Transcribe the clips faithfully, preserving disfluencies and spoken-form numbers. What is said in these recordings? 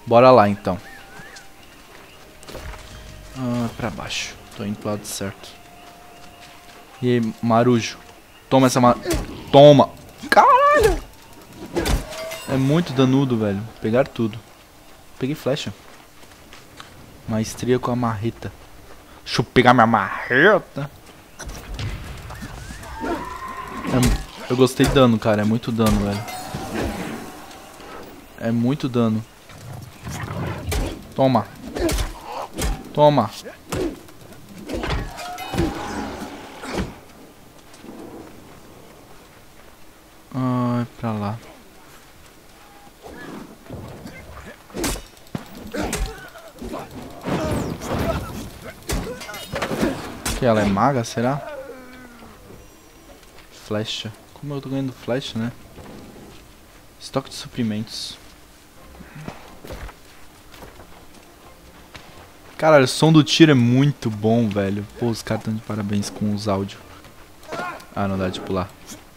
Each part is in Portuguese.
Bora lá, então. Ah, pra baixo. Tô indo pro lado certo. E aí, Marujo. Toma essa ma... Toma! Caralho! É muito danudo, velho. Pegar tudo. Peguei flecha. Maestria com a marreta. Deixa eu pegar minha marreta. É... Eu gostei de dano, cara. É muito dano, velho. É muito dano. Toma. Toma. Ai, pra lá. Que ela é maga, será? Flecha. Como eu tô ganhando flecha, né? Estoque de suprimentos. Cara, o som do tiro é muito bom, velho. Pô, os caras estão de parabéns com os áudios. Ah, não dá de pular.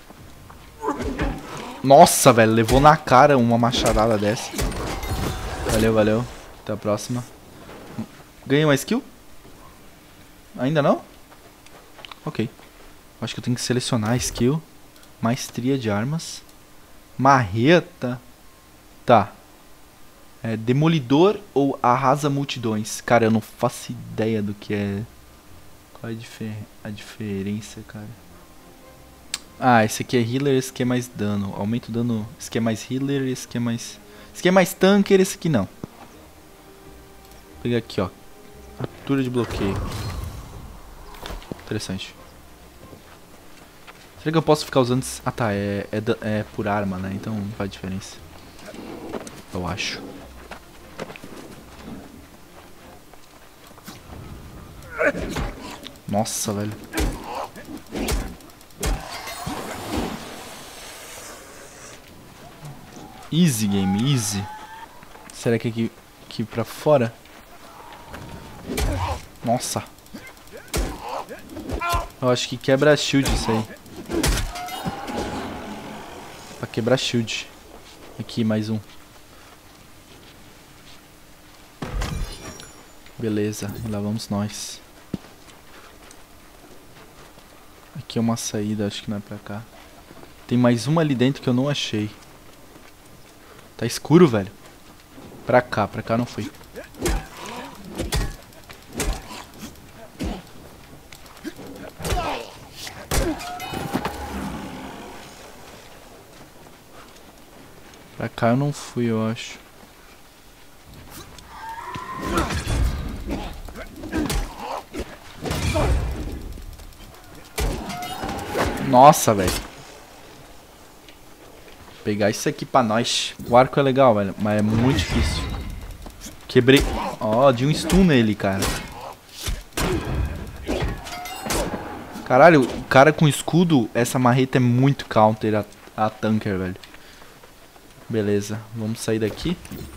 Nossa, velho, levou na cara uma machadada dessa. Valeu, valeu. Até a próxima. Ganhei uma skill? Ainda não? Ok. Acho que eu tenho que selecionar a skill. Maestria de armas. Marreta. Tá. É demolidor ou arrasa multidões? Cara, eu não faço ideia do que é. Qual é a, difer a diferença, cara? Ah, esse aqui é healer, esse aqui é mais dano. Aumenta o dano. Esse aqui é mais healer, esse aqui é mais. Esse aqui é mais tanker, esse aqui não. Vou pegar aqui, ó. Captura de bloqueio. Interessante. Será que eu posso ficar usando... Ah tá, é, é, é por arma, né? Então não faz diferença. Eu acho. Nossa, velho. Easy game, easy. Será que aqui, aqui pra fora? Nossa. Eu acho que quebra a shield isso aí. Pra quebrar shield. Aqui, mais um. Beleza, e lá vamos nós. Aqui é uma saída, acho que não é pra cá. Tem mais uma ali dentro que eu não achei. Tá escuro, velho. Pra cá, pra cá não foi. Pra cá eu não fui, eu acho. Nossa, velho. Pegar isso aqui pra nós. O arco é legal, velho, mas é muito difícil. Quebrei. Ó, oh, de um stun nele, cara. Caralho, o cara com escudo, essa marreta é muito counter a, a tanker, velho. Beleza, vamos sair daqui.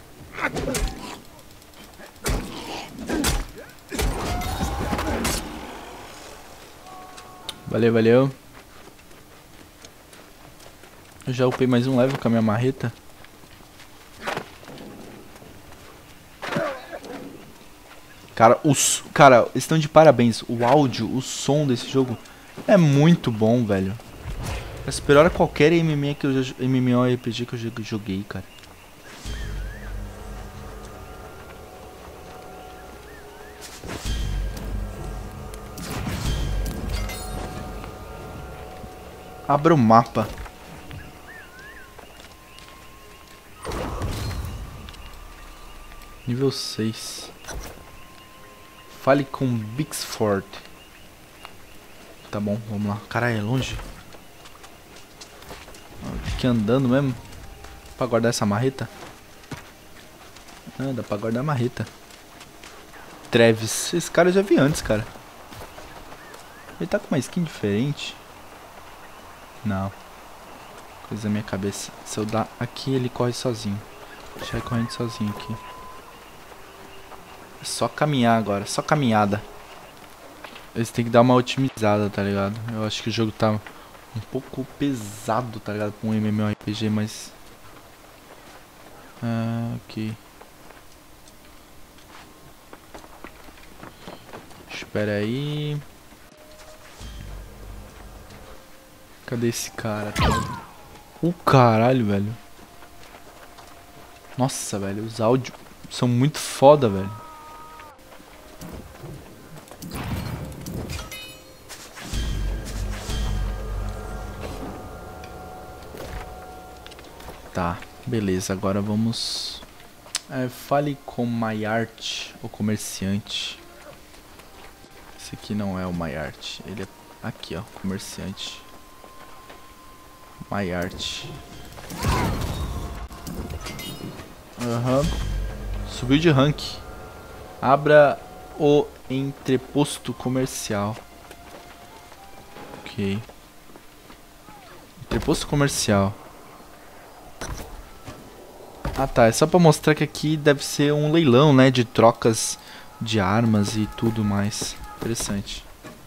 Valeu, valeu. Eu já upei mais um level com a minha marreta. Cara, os, cara, eles estão de parabéns. O áudio, o som desse jogo é muito bom, velho. É superior a qualquer M M A que eu já, MMORPG que eu já joguei, cara. Abra o mapa. Nível seis. Fale com Bixford. Tá bom, vamos lá. Caralho, é longe. Aqui andando mesmo. Pra guardar essa marreta. Ah, dá pra guardar a marreta. Travis. Esse cara eu já vi antes, cara. Ele tá com uma skin diferente. Não. Coisa da minha cabeça. Se eu dar aqui, ele corre sozinho. Deixa ele correndo sozinho aqui. É só caminhar agora. Só caminhada. Eles têm que dar uma otimizada, tá ligado? Eu acho que o jogo tá um pouco pesado, tá ligado? Com um MMORPG, mas... Ah, ok. Pera aí. Cadê esse cara? O caralho, velho. Nossa, velho. Os áudios são muito foda, velho. Tá, beleza. Agora vamos... É, fale com Maiart, o comerciante. Esse aqui não é o Maiart. Ele é aqui, ó. Comerciante. Maiart. Aham. Uhum. Subiu de rank. Abra o entreposto comercial. Ok. Entreposto comercial. Ah tá, é só pra mostrar que aqui deve ser um leilão, né, de trocas de armas e tudo mais. Interessante.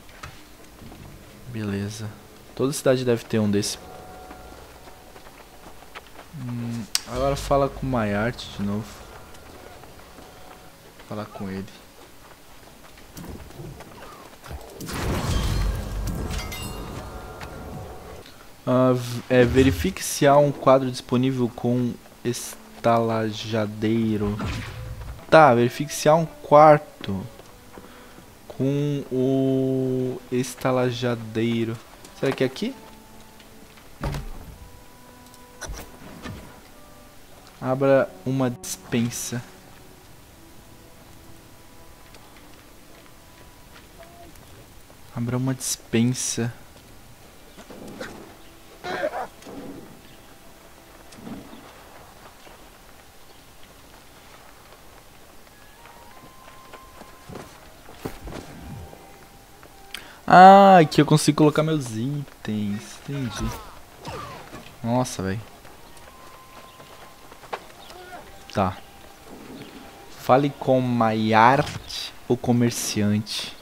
Beleza. Toda cidade deve ter um desse. Hum, agora fala com o Maiart de novo. Falar com ele. Uh, é, verifique se há um quadro disponível com estalajadeiro. Tá, verifique se há um quarto com o estalajadeiro. Será que é aqui? Abra uma dispensa. Abra uma dispensa. Ah, aqui eu consigo colocar meus itens. Entendi. Nossa, velho. Tá. Fale com Maiart, o comerciante.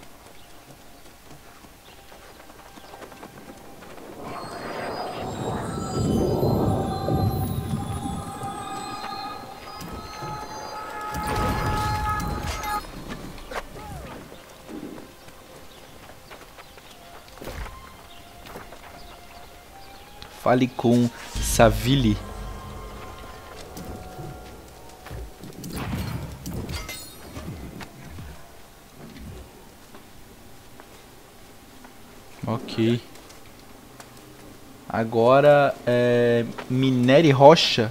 Fale com Savili. Ok. Agora é minere rocha.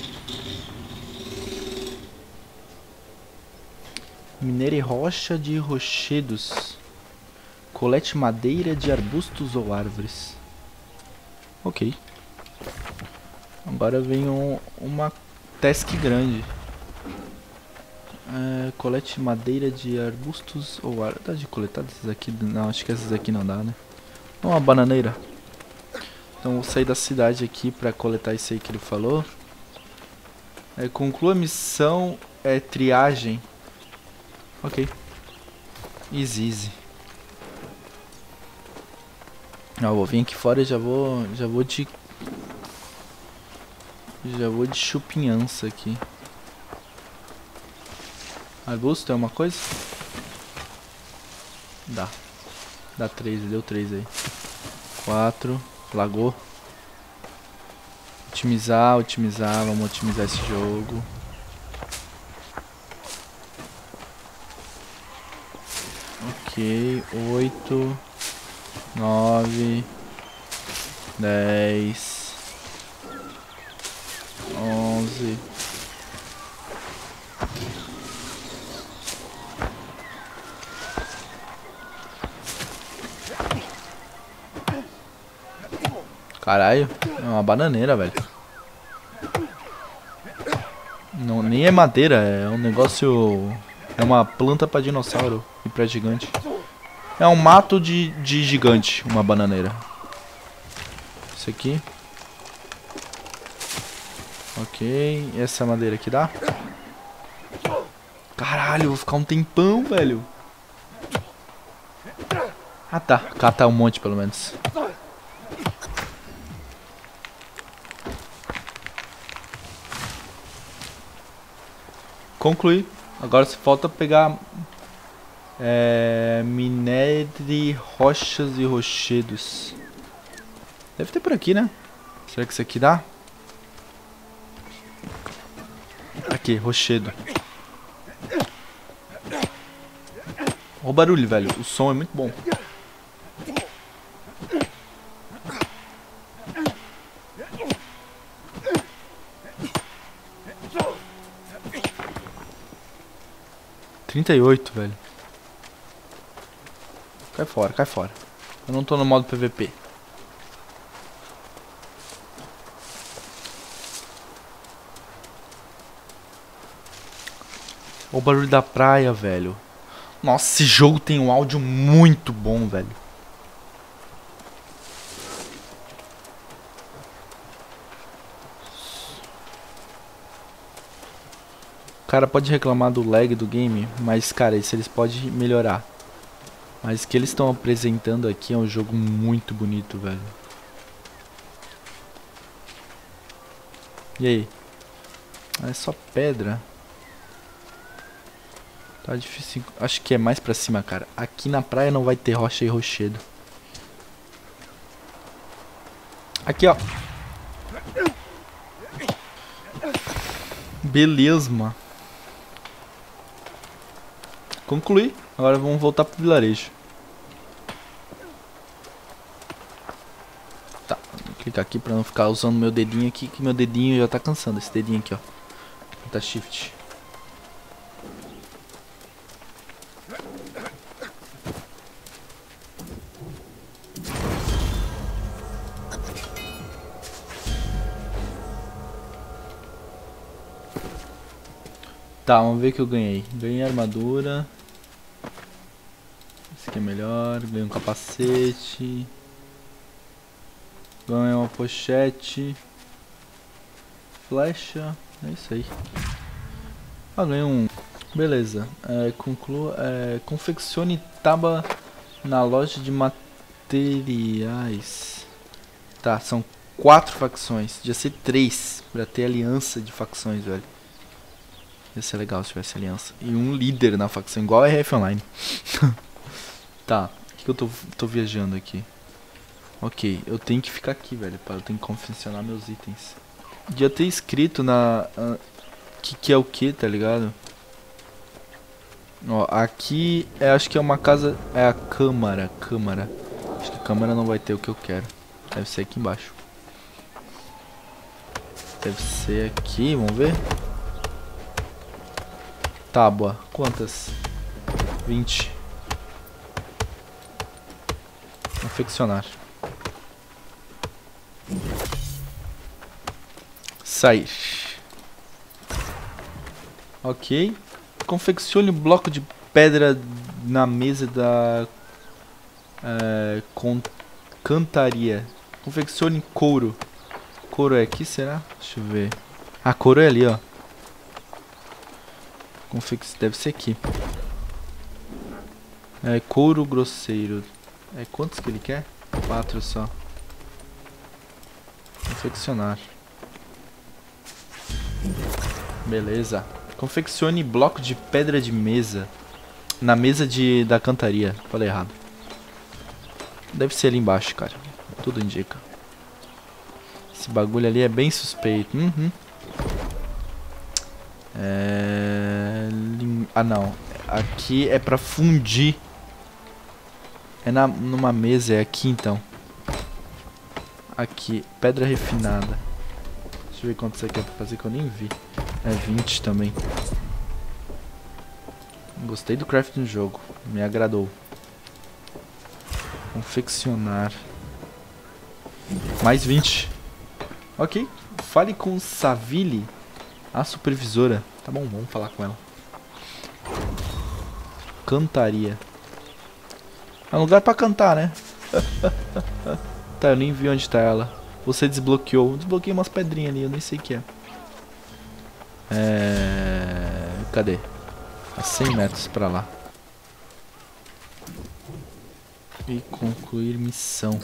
Minere rocha de rochedos. Colete madeira de arbustos ou árvores. Ok. Agora vem um, uma task grande. É, colete madeira de arbustos ou árvores. Dá de coletar desses aqui? Não, acho que essas aqui não dá, né? Uma bananeira. Então vou sair da cidade aqui pra coletar isso aí que ele falou. É, conclua a missão é, triagem. Ok. Easy, easy. Ah, vou vir aqui fora e já vou. Já vou de. Já vou de chupinhança aqui. Arbusto é uma coisa? Dá. Dá três, deu três aí. Quatro. Lagou. Otimizar, otimizar. Vamos otimizar esse jogo. Ok. Oito. Nove. Dez. Onze. Caralho, é uma bananeira, velho. Não, nem é madeira, é um negócio... É uma planta pra dinossauro e pra gigante. É um mato de, de gigante, uma bananeira. Isso aqui. Ok, essa madeira aqui dá? Caralho, vou ficar um tempão, velho. Ah tá, cata um monte pelo menos. Concluí. Agora só falta pegar É... Minere rochas e rochedos. Deve ter por aqui, né? Será que isso aqui dá? Aqui, rochedo. Olha o barulho, velho. O som é muito bom. trinta e oito, velho. Cai fora, cai fora. Eu não tô no modo P V P. Olha o barulho da praia, velho. Nossa, esse jogo tem um áudio muito bom, velho. O cara pode reclamar do lag do game, mas, cara, isso eles podem melhorar. Mas o que eles estão apresentando aqui é um jogo muito bonito, velho. E aí? Ah, é só pedra. Tá difícil. Acho que é mais pra cima, cara. Aqui na praia não vai ter rocha e rochedo. Aqui, ó. Beleza, mano. Concluí. Agora vamos voltar pro vilarejo. Tá, vou clicar aqui pra não ficar usando meu dedinho aqui, que meu dedinho já tá cansando. Esse dedinho aqui, ó. Tá shift. Tá, vamos ver o que eu ganhei. Ganhei armadura. Esse aqui é melhor. Ganhei um capacete. Ganhei uma pochete. Flecha. É isso aí. Ah, ganhei um. Beleza. É, conclua. É, confeccione tábua na loja de materiais. Tá, são quatro facções. Podia ser três. Pra ter aliança de facções, velho. Ia ser legal se tivesse aliança. E um líder na facção, igual a R F Online. Tá, o que, que eu tô, tô viajando aqui? Ok, eu tenho que ficar aqui, velho. Eu tenho que confeccionar meus itens. Devia ter escrito na... Uh, que que é o que, tá ligado? Ó, aqui é, acho que é uma casa... É a câmara, câmara. Acho que a câmara não vai ter o que eu quero. Deve ser aqui embaixo. Deve ser aqui, vamos ver. Tábua, quantas? vinte. Confeccionar. Sair. Ok. Confeccione um bloco de pedra na mesa da é, com cantaria. Confeccione couro. Couro é aqui, será? Deixa eu ver. Ah, couro é ali, ó. Confex... Deve ser aqui. É, couro grosseiro. É, quantos que ele quer? Quatro só. Confeccionar. Beleza. Confeccione bloco de pedra de mesa. Na mesa de, da cantaria. Falei errado. Deve ser ali embaixo, cara. Tudo indica. Esse bagulho ali é bem suspeito. Uhum. É... Ah, não. Aqui é pra fundir. É na, numa mesa, é aqui então. Aqui, pedra refinada. Deixa eu ver quanto isso aqui é pra fazer que eu nem vi. É vinte também. Gostei do craft no jogo. Me agradou. Confeccionar. Mais vinte. Ok. Fale com Saville, a supervisora. Tá bom, vamos falar com ela. Cantaria. É um lugar pra cantar, né? Tá, eu nem vi onde tá ela. Você desbloqueou. Desbloqueei umas pedrinhas ali, eu nem sei o que é. É... Cadê? A cem metros pra lá. E concluir missão.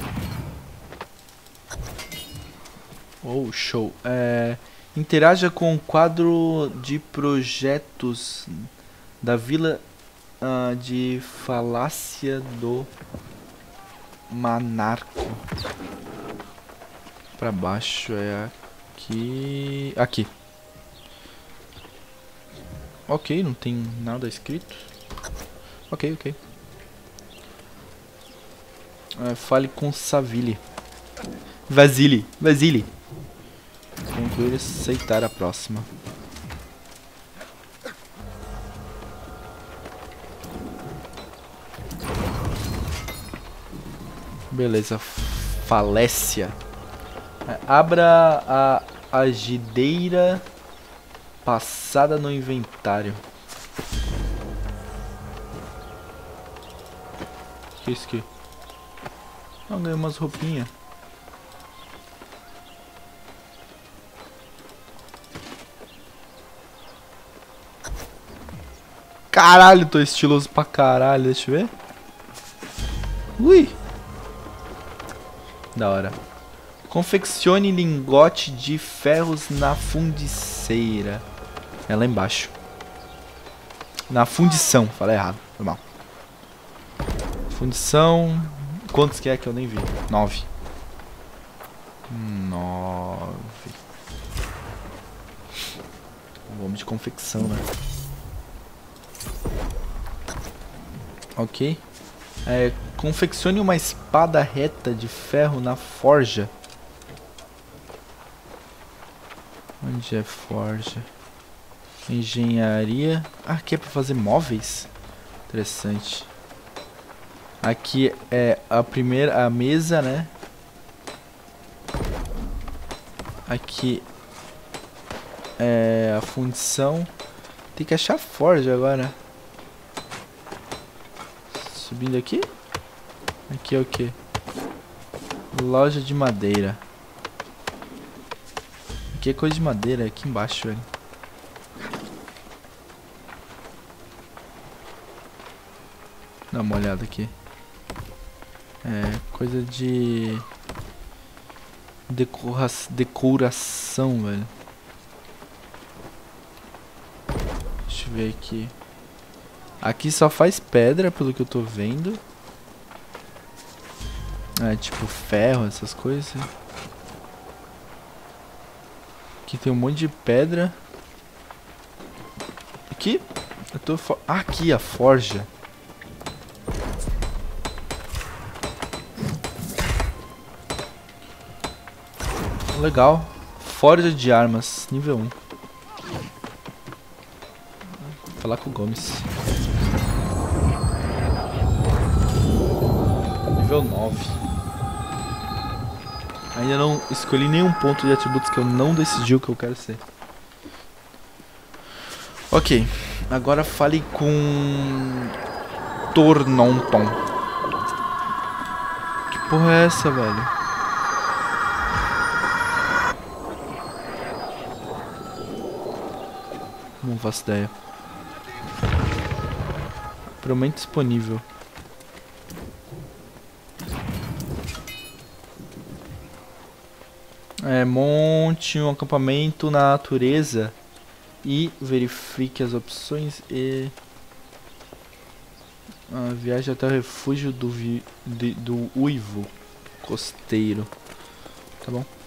Oh, show. É... Interaja com o quadro de projetos da Vila uh, de falácia do Manarco. Pra baixo é aqui. Aqui. Ok, não tem nada escrito. Ok, ok. Uh, fale com Savili. Vasili, Vasili. Concluir e aceitar a próxima. Beleza, falécia. Abra a agideira passada no inventário. O que é isso aqui? Ah, ganhei umas roupinhas. Caralho, tô estiloso pra caralho, deixa eu ver. Ui! Da hora. Confeccione lingote de ferros na fundiceira. É lá embaixo. Na fundição, falei errado, foi mal. Fundição. Quantos que é que eu nem vi? Nove. Nove. Vamos de confecção, né? Ok. É, confeccione uma espada reta de ferro na forja. Onde é forja? Engenharia. Ah, aqui é pra fazer móveis? Interessante. Aqui é a primeira, a mesa, né? Aqui é a fundição. Tem que achar a forja agora. Subindo aqui. Aqui é o que? Loja de madeira. Aqui é coisa de madeira, aqui embaixo, velho. Dá uma olhada aqui. É coisa de decora... decoração, velho. Deixa eu ver aqui. Aqui só faz pedra, pelo que eu tô vendo. É, tipo ferro, essas coisas. Aqui tem um monte de pedra. Aqui? Eu tô... For... Ah, aqui, a forja. Legal. Forja de armas, nível um. Vou falar com o Gomes. Nível nove. Ainda não escolhi nenhum ponto de atributos que eu não decidi o que eu quero ser. Ok. Agora fale com... Tornonton. Que porra é essa, velho? Não faço ideia. Provavelmente disponível. É, monte um acampamento na natureza e verifique as opções e ah, viaje até o refúgio do, vi, de, do uivo costeiro. Tá bom?